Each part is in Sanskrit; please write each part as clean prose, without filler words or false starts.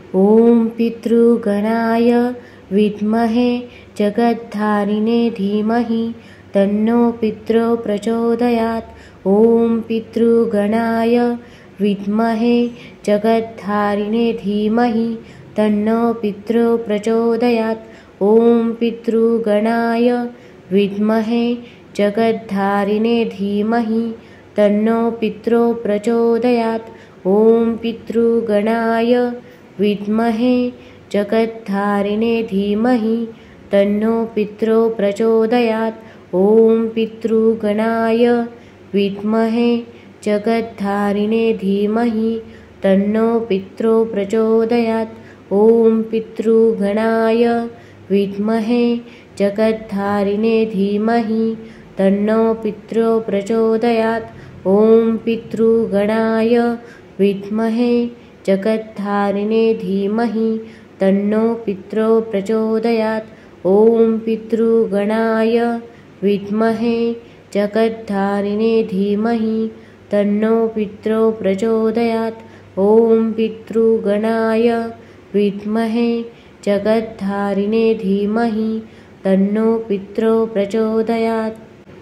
ॐ पितृगणाय विद्महे जगद्धारिणे धीमहि तन्नो पितरो प्रचोदयात्। ॐ पितृगणाय विद्महे जगद्धारिणे धीमहि तन्नो पितरो प्रचोदयात्। ॐ पितृगणाय विद्महे जगद्धारिणे धीमहि तन्नो पितरो प्रचोदयात्। ॐ पितृगणाय विद्महे जगद्धारिणे धीमहि तन्नो पितरो प्रचोदयात्। ॐ पितृगणाय विद्महे जगद्धारिणे धीमहि तन्नो पितरो प्रचोदयात्। ॐ पितृगणाय विद्महे जगद्धारिणे धीमहि तन्नो पितरो प्रचोदयात्। ॐ पितृगणाय विद्महे जगद्धारिणे धीमहि तन्नो पितरो प्रचोदयात्। ॐ पितृगणाय विद्महे जगद्धारिणे धीमहि तन्नो पितरो प्रचोदयात्। ॐ पितृगणाय विद्महे जगद्धारिणे धीमहि तन्नो पितरो प्रचोदयात्।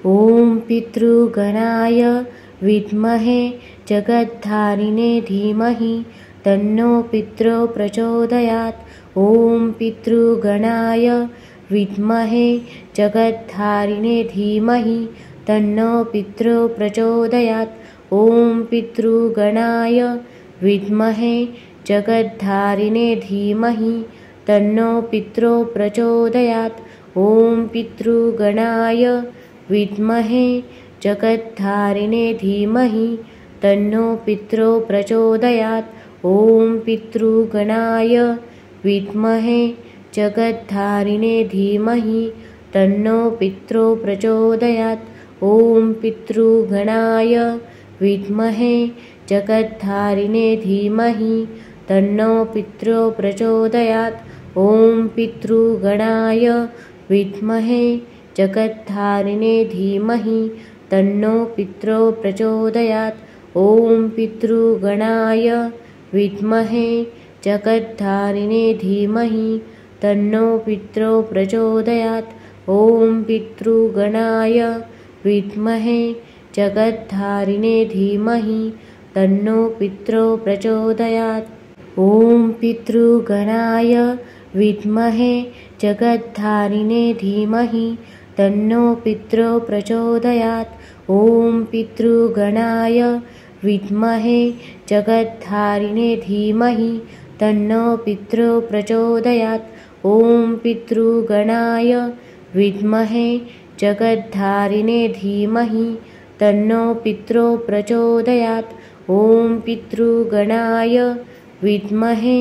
ॐ पितृगणाय विद्महे जगद्धारिणे धीमहि तन्नो पितरो प्रचोदयात्। ॐ पितृगणाय विद्महे जगद्धारिणे धीमहि तन्नो पितरो प्रचोदयात्। ॐ पितृगणाय विद्महे जगद्धारिणे धीमहि तन्नो पितरो प्रचोदयात्। ॐ पितृगणाय विद्महे जगद्धारिणे धीमहि तन्नो पितरो प्रचोदयात्। ॐ पितृगणाय विद्महे जगद्धारिणे धीमहि तन्नो पितरो प्रचोदयात्। ॐ पितृगणाय विद्महे जगद्धारिणे धीमहि तन्नो पितरो प्रचोदयात्। ॐ पितृगणाय विद्महे जगद्धारिणे धीमहि तन्नो पितरो प्रचोदयात्। ॐ पितृगणाय विद्महे जगद्धारिणे धीमहि तन्नो पितरो प्रचोदयात्। ॐ पितृगणाय विद्महे जगद्धारिणे धीमहि तन्नो पितरो प्रचोदयात्। ॐ पितृगणाय विद्महे जगद्धारिणे धीमहि तन्नो पितरो प्रचोदयात्। ॐ पितृगणाय विद्महे जगद्धारिणे धीमहि तन्नो पितरो प्रचोदयात्। ॐ पितृगणाय विद्महे जगद्धारिणे धीमहि तन्नो पितरो प्रचोदयात्। ॐ पितृगणाय विद्महे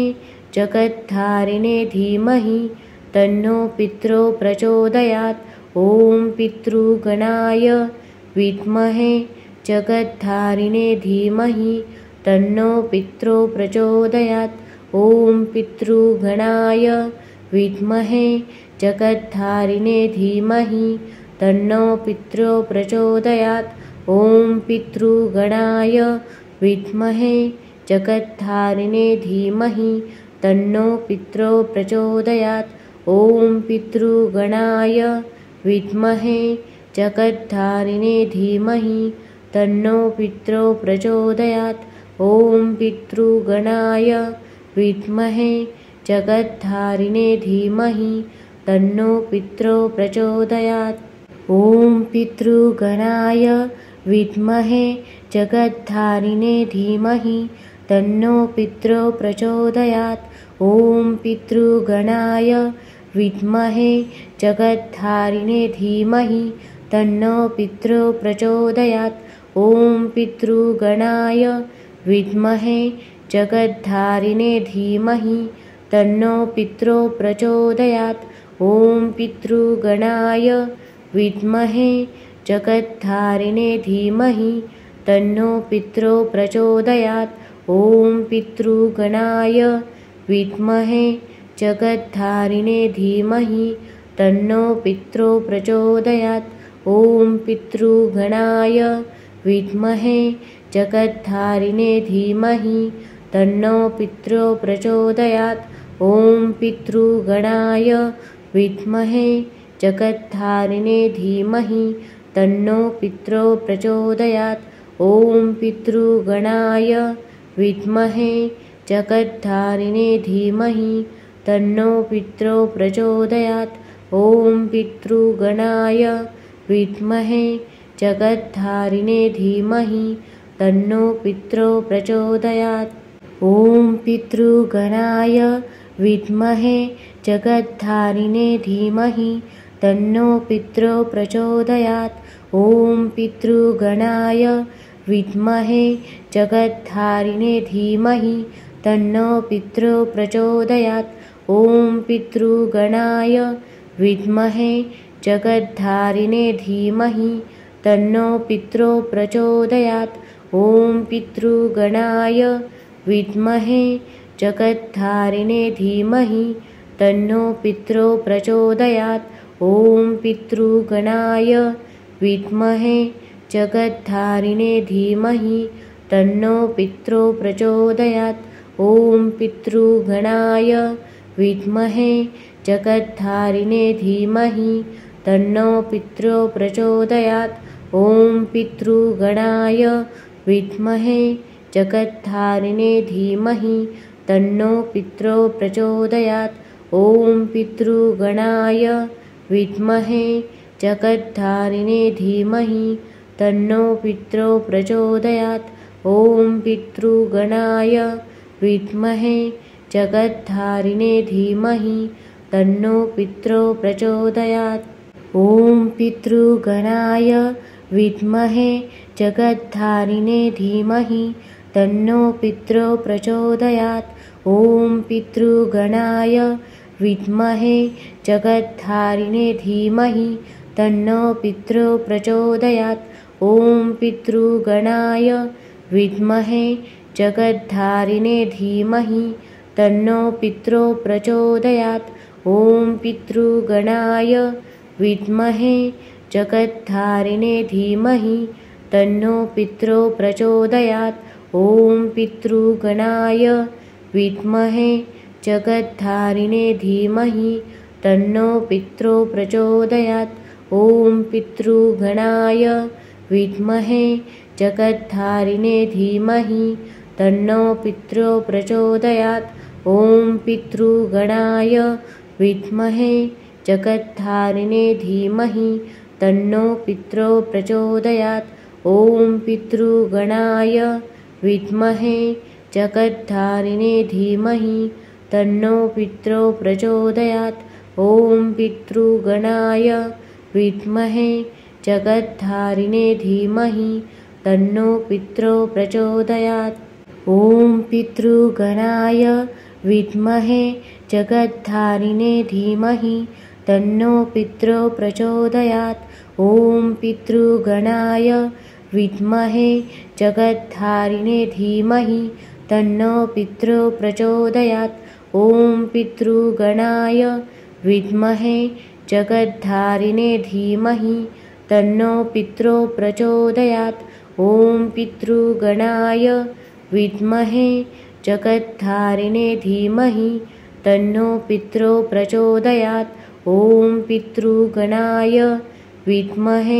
जगद्धारिणे धीमहि तन्नो पितरो प्रचोदयात्। ॐ पितृगणाय विद्महे जगद्धारिणे धीमहि तन्नो पितरो प्रचोदयात्। ॐ पितृगणाय विद्महे जगद्धारिणे धीमहि तन्नो पितरो प्रचोदयात्। ॐ पितृगणाय विद्महे जगद्धारिणे धीमहि तन्नो पितरो प्रचोदयात्। ॐ पितृगणाय विद्महे जगद्धारिणे धीमहि तन्नो पितरो प्रचोदयात्। ॐ पितृगणाय विद्महे जगद्धारिणे धीमहि तन्नो पितरो प्रचोदयात्। ॐ पितृगणाय विद्महे जगद्धारिणे धीमहि तन्नो पितरो प्रचोदयात्। ॐ पितृगणाय विद्महे जगद्धारिणे धीमहि तन्नो पितरो प्रचोदयात्। ॐ पितृगणाय विद्महे जगद्धारिणे धीमहि तन्नो पितरो प्रचोदयात्। ॐ पितृगणाय विद्महे जगद्धारिणे धीमहि तन्नो पितरो प्रचोदयात्। ॐ पितृगणाय विद्महे जगद्धारिणे धीमहि तन्नो पितरो प्रचोदयात्। ॐ पितृगणाय विद्महे जगद्धारिणे धीमहि तन्नो पितरो प्रचोदयात्। ॐ पितृगणाय विद्महे जगद्धारिणे धीमहि तन्नो पितरो प्रचोदयात्। ॐ पितृगणाय विद्महे जगद्धारिणे धीमहि तन्नो पितरो प्रचोदयात्। ॐ पितृगणाय विद्महे जगद्धारिणे धीमहि तन्नो पितरो प्रचोदयात्। ॐ पितृगणाय विद्महे जगद्धारिणे धीमहि तन्नो पितरो प्रचोदयात्। ॐ पितृगणाय विद्महे जगद्धारिणे धीमहि तन्नो पितरो प्रचोदयात्। ॐ पितृगणाय विद्महे जगद्धारिणे धीमहि तन्नो पितरो प्रचोदयात्। ॐ पितृगणाय विद्महे जगद्धारिणे धीमहि तन्नो पितरो प्रचोदयात्। ॐ पितृगणाय विद्महे जगद्धारिणे धीमहि तन्नो पितरो प्रचोदयात्। ॐ पितृगणाय विद्महे जगद्धारिणे धीमहि तन्नो पितरो प्रचोदयात्। ॐ पितृगणाय विद्महे जगद्धारिणे धीमहि तन्नो पितरो प्रचोदयात्। ॐ पितृगणाय विद्महे जगद्धारिणे धीमहि तन्नो पितरो प्रचोदयात्। ॐ पितृगणाय विद्महे जगद्धारिणे धीमहि तन्नो पितरो प्रचोदयात्। ॐ पितृगणाय विद्महे जगद्धारिणे धीमहि तन्नो पितरो प्रचोदयात्। ॐ पितृगणाय विद्महे जगद्धारिणे धीमहि तन्नो पितरो प्रचोदयात्। ॐ पितृगणाय विद्महे जगद्धारिणे धीमहि तन्नो पितरो प्रचोदयात्। ॐ पितृगणाय विद्महे जगद्धारिणे धीमहि तन्नो पितरो प्रचोदयात्। ॐ पितृगणाय विद्महे जगद्धारिणे धीमहि तन्नो पितरो प्रचोदयात्। ॐ पितृगणाय विद्महे जगद्धारिणे धीमहि तन्नो पितरो प्रचोदयात्। ॐ पितृगणाय विद्महे जगद्धारिणे धीमहि तन्नो पितरो प्रचोदयात्। ॐ पितृगणाय विद्महे जगद्धारिणे धीमहि तन्नो पितरो प्रचोदयात्। ॐ पितृगणाय विद्महे जगद्धारिणे धीमहि तन्नो पितरो प्रचोदयात्। ॐ पितृगणाय विद्महे जगद्धारिणे धीमहि तन्नो पितरो प्रचोदयात्। ॐ पितृगणाय विद्महे जगद्धारिणे धीमहि तन्नो पितरो प्रचोदयात्। ॐ पितृगणाय विद्महे जगद्धारिणे धीमहि तन्नो पितरो प्रचोदयात्। ॐ पितृगणाय विद्महे जगद्धारिणे धीमहि तन्नो पितरो प्रचोदयात्। ॐ पितृगणाय विद्महे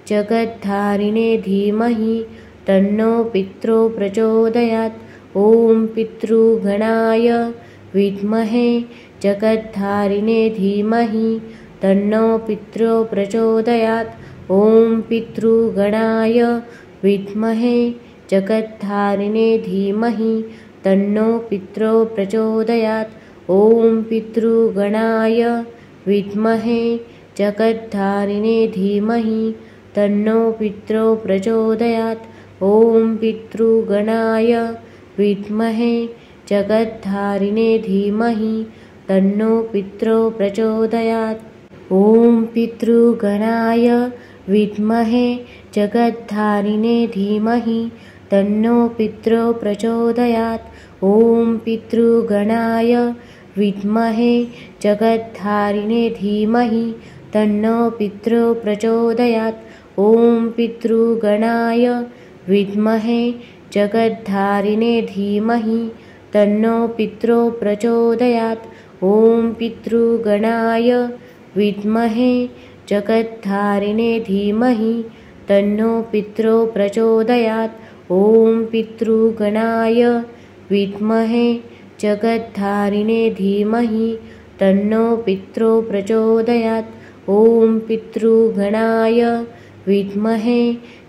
जगद्धारिणे धीमहि तन्नो पितरो प्रचोदयात्। ॐ पितृगणाय विद्महे जगद्धारिणे धीमहि तन्नो पितरो प्रचोदयात्। ॐ पितृगणाय विद्महे जगद्धारिणे धीमहि तन्नो पितरो प्रचोदयात्। ॐ पितृगणाय विद्महे जगद्धारिणे धीमहि तन्नो पितरो प्रचोदयात्। ॐ पितृगणाय विद्महे जगद्धारिणे धीमहि तन्नो पितरो प्रचोदयात्। ॐ पितृगणाय विद्महे जगद्धारिणे धीमहि तन्नो पितरो प्रचोदयात्। ॐ पितृगणाय विद्महे जगद्धारिणे धीमहि तन्नो पितरो प्रचोदयात्। ॐ पितृगणाय विद्महे जगद्धारिणे धीमहि तन्नो पितरो प्रचोदयात्। ॐ पितृगणाय विद्महे जगद्धारिणे धीमहि तन्नो पितरो प्रचोदयात्। ॐ पितृगणाय विद्महे जगद्धारिणे धीमहि तन्नो पितरो प्रचोदयात्। ॐ पितृगणाय विद्महे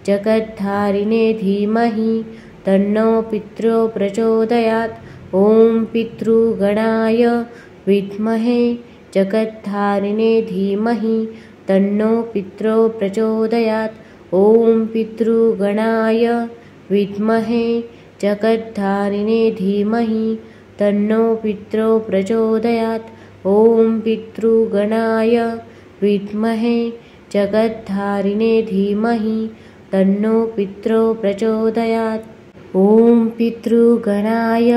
जगद्धारिणे धीमहि तन्नो पितरो प्रचोदयात्। ॐ पितृगणाय विद्महे जगद्धारिणे धीमहि तन्नो पितरो प्रचोदयात्। ॐ पितृगणाय विद्महे जगद्धारिणे धीमहि तन्नो पितरो प्रचोदयात्। ॐ पितृगणाय विद्महे जगद्धारिणे धीमहि तन्नो पितरो प्रचोदयात्। ॐ पितृगणाय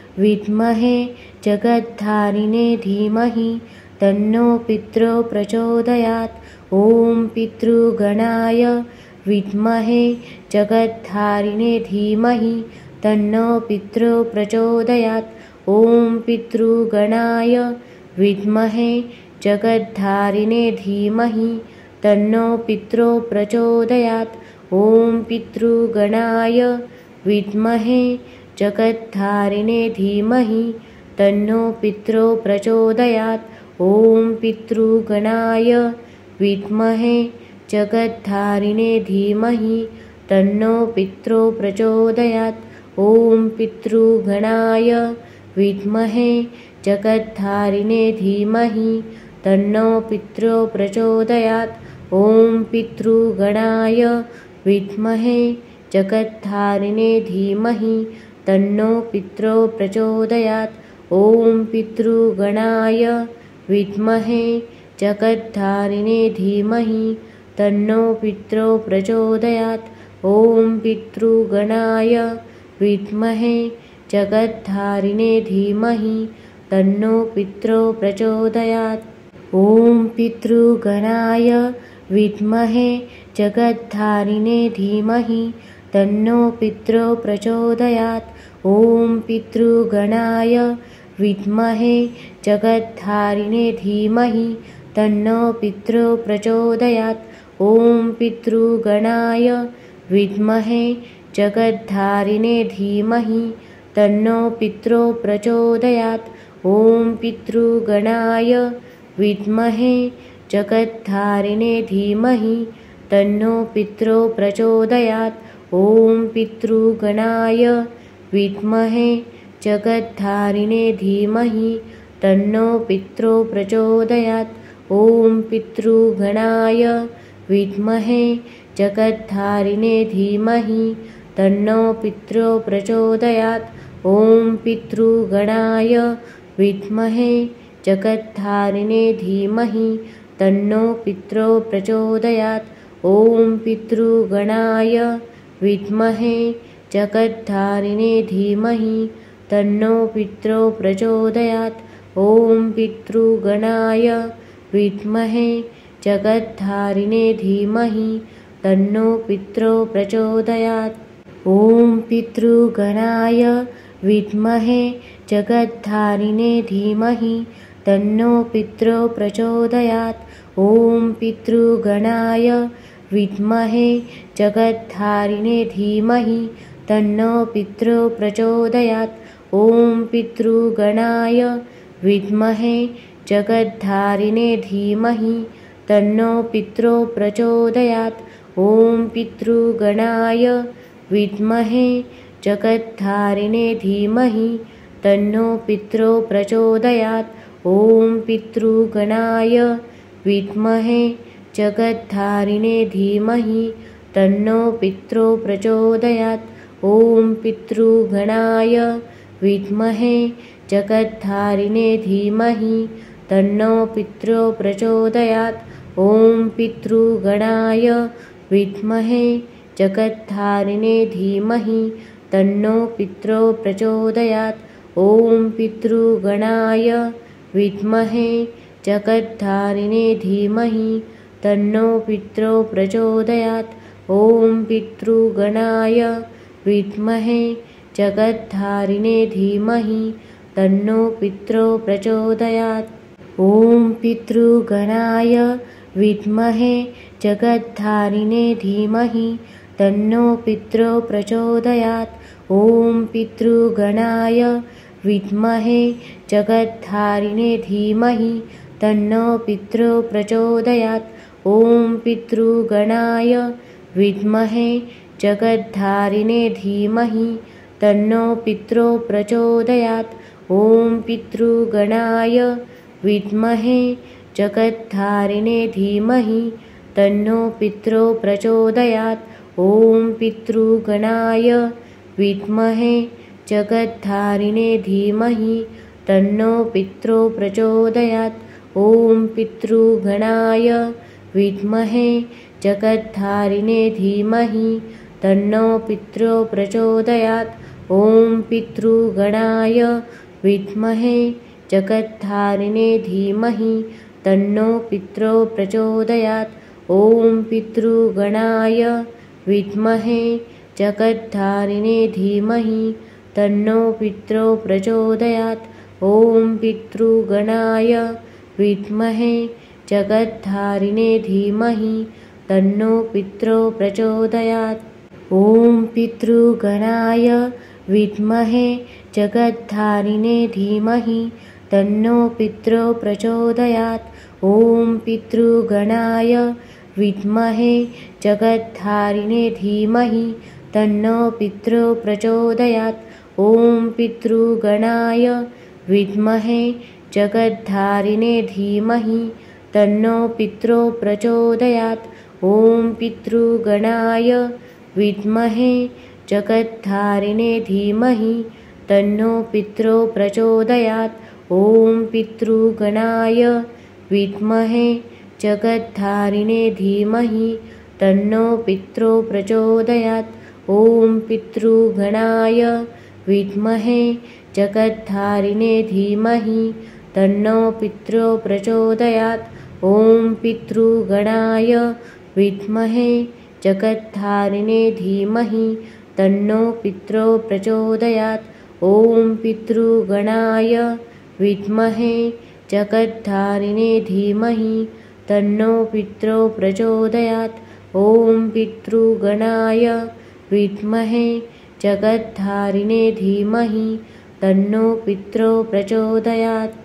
विद्महे जगद्धारिणे धीमहि तन्नो पितरो प्रचोदयात्। ॐ पितृगणाय विद्महे जगद्धारिणे धीमहि तन्नो पितरो प्रचोदयात्। ॐ पितृगणाय विद्महे जगद्धारिणे धीमहि तन्नो पितरो प्रचोदयात्। ॐ पितृगणाय विद्महे जगद्धारिणे धीमहि तन्नो पितरो प्रचोदयात्। ॐ पितृगणाय विद्महे जगद्धारिणे धीमहि तन्नो पितरो प्रचोदयात्। ॐ पितृगणाय विद्महे जगद्धारिणे धीमहि तन्नो पितरो प्रचोदयात्। ॐ पितृगणाय विद्महे जगद्धारिणे धीमहि तन्नो पितरो प्रचोदयात्। ॐ पितृगणाय विद्महे जगद्धारिणे धीमहि तन्नो पितरो प्रचोदयात्। ॐ पितृगणाय विद्महे जगद्धारिणे धीमहि तन्नो पितरो प्रचोदयात्। ॐ पितृगणाय विद्महे जगद्धारिणे धीमहि तन्नो पितरो प्रचोदयात्। ॐ पितृगणाय विद्महे जगद्धारिणे धीमहि तन्नो पितरो प्रचोदयात्। ॐ पितृगणाय विद्महे जगद्धारिणे धीमहि तन्नो पितरो प्रचोदयात्। ॐ पितृगणाय विद्महे जगद्धारिणे धीमहि तन्नो पितरो प्रचोदयात्। ॐ पितृगणाय विद्महे जगद्धारिणे धीमहि तन्नो पितरो प्रचोदयात्। ॐ पितृगणाय विद्महे जगद्धारिणे धीमहि तन्नो पितरो प्रचोदयात्। ॐ पितृगणाय विद्महे जगद्धारिणे धीमहि तन्नो पितरो प्रचोदयात्। ॐ पितृगणाय विद्महे जगद्धारिणे धीमहि तन्नो पितरो प्रचोदयात्। ॐ पितृगणाय विद्महे जगद्धारिणे धीमहि तन्नो पितरो प्रचोदयात्। ॐ पितृगणाय विद्महे जगद्धारिणे धीमहि तन्नो पितरो प्रचोदयात्। ॐ पितृगणाय विद्महे जगद्धारिणे धीमहि तन्नो पितरो प्रचोदयात्। ॐ पितृगणाय विद्महे जगद्धारिणे धीमहि तन्नो पितरो प्रचोदयात्। ॐ पितृगणाय विद्महे जगद्धारिणे धीमहि तन्नो पितरो प्रचोदयात्। ॐ पितृगणाय विद्महे जगद्धारिणे धीमहि तन्नो पितरो प्रचोदयात्। ॐ पितृगणाय विद्महे जगद्धारिणे धीमहि तन्नो पितरो प्रचोदयात्। ॐ पितृगणाय विद्महे जगद्धारिणे धीमहि तन्नो पितरो प्रचोदयात्। ॐ पितृगणाय विद्महे जगद्धारिणे धीमहि तन्नो पितरो प्रचोदयात्। ॐ पितृगणाय विद्महे जगद्धारिणे धीमहि तन्नो पितरो प्रचोदयात्। ॐ पितृगणाय विद्महे जगद्धारिणे धीमहि तन्नो पितरो प्रचोदयात्। ॐ पितृगणाय विद्महे जगद्धारिणे धीमहि तन्नो पितरो प्रचोदयात्। ॐ पितृगणाय विद्महे जगद्धारिणे धीमहि तन्नो पितरो प्रचोदयात्। ॐ पितृगणाय विद्महे जगद्धारिणे धीमहि तन्नो पितरो प्रचोदयात्। ॐ पितृगणाय विद्महे जगद्धारिणे धीमहि तन्नो पितरो प्रचोदयात्। ॐ पितृगणाय विद्महे जगद्धारिणे धीमहि तन्नो पितरो प्रचोदयात्। ॐ पितृगणाय विद्महे जगद्धारिणे धीमहि तन्नो पितरो प्रचोदयात्। ॐ पितृगणाय विद्महे जगद्धारिणे धीमहि तन्नो पितरो प्रचोदयात्। ॐ पितृगणाय विद्महे जगद्धारिणे धीमहि तन्नो पितरो प्रचोदयात्। ॐ पितृगणाय विद्महे जगद्धारिणे धीमहि तन्नो पितरो प्रचोदयात्। ॐ पितृगणाय विद्महे जगद्धारिणे धीमहि तन्नो पितरो प्रचोदयात्। ॐ पितृगणाय विद्महे जगद्धारिणे धीमहि तन्नो पितरो प्रचोदयात्। ॐ पितृगणाय विद्महे जगद्धारिणे धीमहि तन्नो पितरो प्रचोदयात्। ॐ पितृगणाय विद्महे जगद्धारिणे धीमहि तन्नो पितरो प्रचोदयात्। ॐ पितृगणाय विद्महे जगद्धारिणे धीमहि तन्नो पितरो प्रचोदयात्। ॐ पितृगणाय विद्महे जगद्धारिणे धीमहि तन्नो पितरो प्रचोदयात्। ॐ पितृगणाय विद्महे जगद्धारिणे धीमहि तन्नो पितरो प्रचोदयात्। ॐ पितृगणाय विद्महे जगद्धारिणे धीमहि तन्नो पितरो प्रचोदयात्।